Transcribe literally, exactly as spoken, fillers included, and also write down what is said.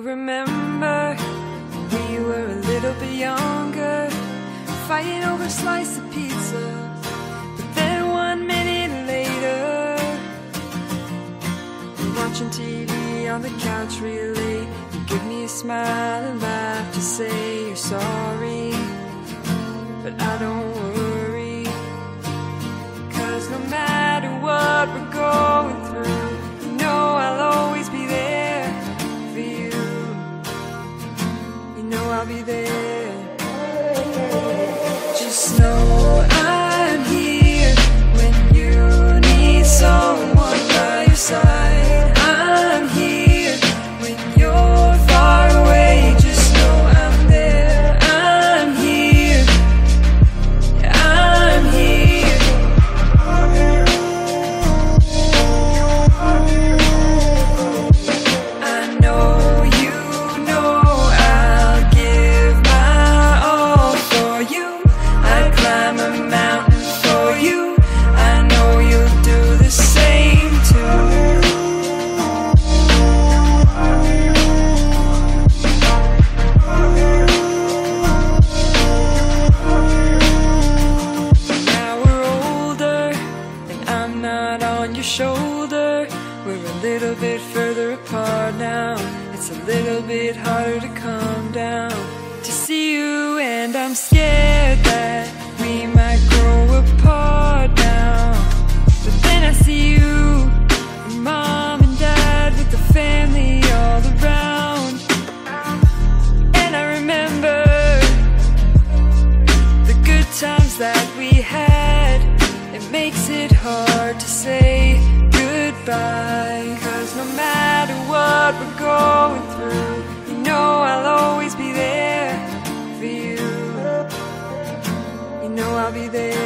remember we were a little bit younger, fighting over a slice of pizza. But then one minute later, we're watching T V on the couch real late. You give me a smile and laugh to say you're sorry, but I don't worry, 'cause no matter what we're going through, you know I'll always be there for you. You know I'll be there. Just know I'm here when you need someone by your side. I'm here when you're far away. Just know I'm there. I'm here. I'm here. I know you know I'll give my all for you. I'd climb a mountain for you. I know you'll do the same too. Now we're older and I'm not on your shoulder. We're a little bit further apart now. It's a little bit harder to calm down to see you, and I'm scared that we might grow apart now. But then I see you, your mom and dad with the family all around, and I remember the good times that we had. It makes it hard to say goodbye, 'cause no matter what we're going through, you know I'll always be there for you. You know I'll be there.